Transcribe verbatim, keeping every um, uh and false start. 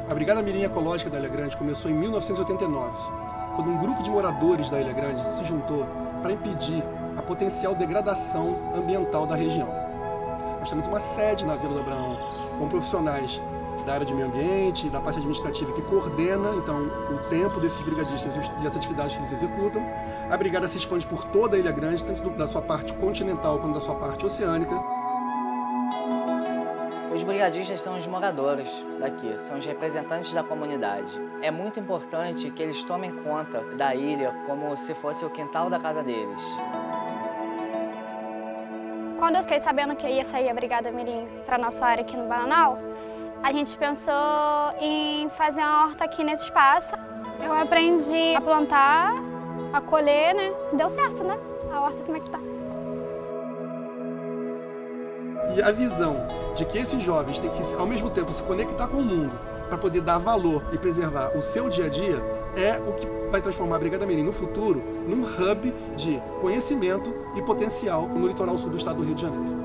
A Brigada Mirim Ecológica da Ilha Grande começou em mil novecentos e oitenta e nove, quando um grupo de moradores da Ilha Grande se juntou para impedir a potencial degradação ambiental da região. Nós temos uma sede na Vila do Abraão, com profissionais da área de meio ambiente, da parte administrativa, que coordena então o tempo desses brigadistas e as atividades que eles executam. A brigada se expande por toda a Ilha Grande, tanto da sua parte continental quanto da sua parte oceânica. Os brigadistas são os moradores daqui, são os representantes da comunidade. É muito importante que eles tomem conta da ilha como se fosse o quintal da casa deles. Quando eu fiquei sabendo que ia sair a Brigada Mirim para nossa área aqui no Bananal, a gente pensou em fazer uma horta aqui nesse espaço. Eu aprendi a plantar, a colher, né? Deu certo, né? A horta como é que tá. E a visão de que esses jovens têm que, ao mesmo tempo, se conectar com o mundo para poder dar valor e preservar o seu dia a dia é o que vai transformar a Brigada Mirim no futuro num hub de conhecimento e potencial no litoral sul do estado do Rio de Janeiro.